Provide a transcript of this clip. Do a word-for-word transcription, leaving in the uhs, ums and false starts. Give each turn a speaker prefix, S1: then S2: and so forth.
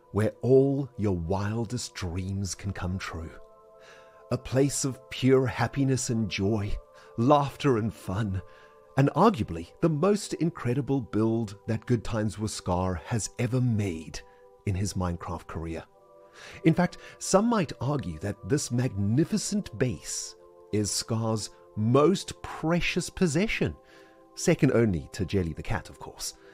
S1: where all your wildest dreams can come true. A place of pure happiness and joy, laughter and fun, and arguably the most incredible build that Good Times with Scar has ever made in his Minecraft career. In fact, some might argue that this magnificent base is Scar's most precious possession, second only to Jelly the cat, of course.